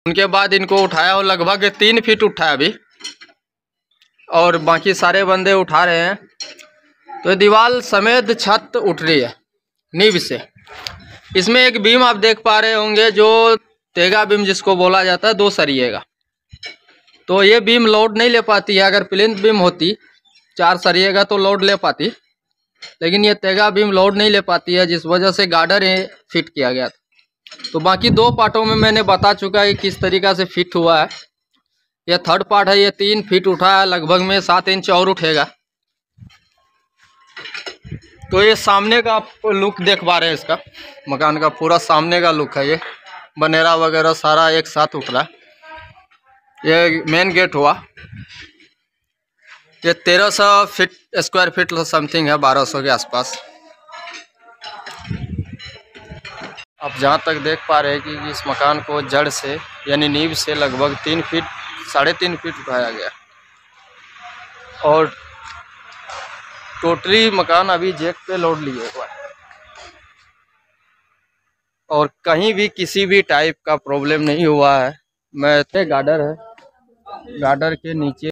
उनके बाद इनको उठाया और लगभग 3 फीट उठाया अभी, और बाकी सारे बंदे उठा रहे हैं। तो दीवार समेत छत उठ रही है नींव से। इसमें एक बीम आप देख पा रहे होंगे, जो तेगा बीम जिसको बोला जाता है, 2 सरिये का। तो ये बीम लोड नहीं ले पाती है। अगर प्लिंथ बीम होती 4 सरिये का तो लोड ले पाती, लेकिन ये तेगा बीम लोड नहीं ले पाती है, जिस वजह से गार्डर फिट किया गया था। तो बाकी 2 पार्टों में मैंने बता चुका है किस तरीक़ा से फिट हुआ है। ये थर्ड पार्ट है, ये 3 फीट उठा है, लगभग में 7 इंच और उठेगा। तो ये सामने का आप लुक देख पा रहे हैं, इसका मकान का पूरा सामने का लुक है। ये बनेरा वगैरह सारा एक साथ उठ रहा है। ये मेन गेट हुआ। ये 1300 फीट स्क्वायर फीट समथिंग है, 1200 के आसपास। आप जहाँ तक देख पा रहे हैं कि इस मकान को जड़ से यानी नींव से लगभग 3 फीट 3.5 फीट उठाया गया, और टोटली मकान अभी जैक पे लोड लिए हुआ है, और कहीं भी किसी भी टाइप का प्रॉब्लम नहीं हुआ है। मैं गार्डर है, गार्डर के नीचे